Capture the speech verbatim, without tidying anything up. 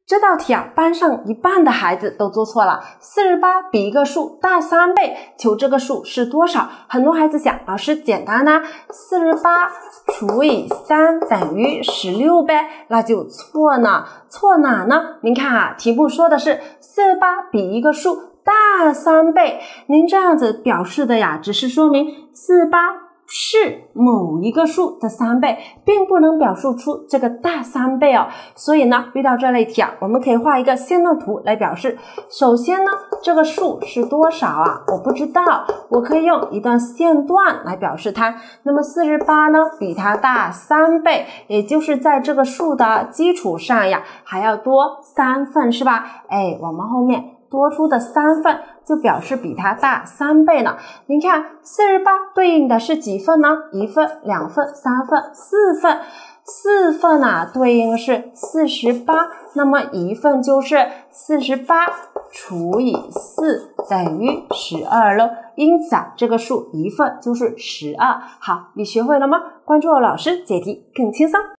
这道题啊，班上一半的孩子都做错了。四十八比一个数大三倍，求这个数是多少？很多孩子想，老师简单啊，四十八除以三等于十六呗，那就错呢。错哪呢？您看啊，题目说的是四十八比一个数大三倍，您这样子表示的呀，只是说明四十八是某一个数的三倍，并不能表述出这个大三倍哦。所以呢，遇到这类题啊，我们可以画一个线段图来表示。首先呢，这个数是多少啊？我不知道，我可以用一段线段来表示它。那么四十八呢，比它大三倍，也就是在这个数的基础上呀，还要多三份，是吧？哎，我们后面多出的三份就表示比它大三倍呢。您看四十八对应的是几份呢？一份、两份、三份、四份。四份啊对应是四十八，那么一份就是四十八除以四等于十二咯。因此啊，这个数一份就是十二。好，你学会了吗？关注我老师，解题更轻松。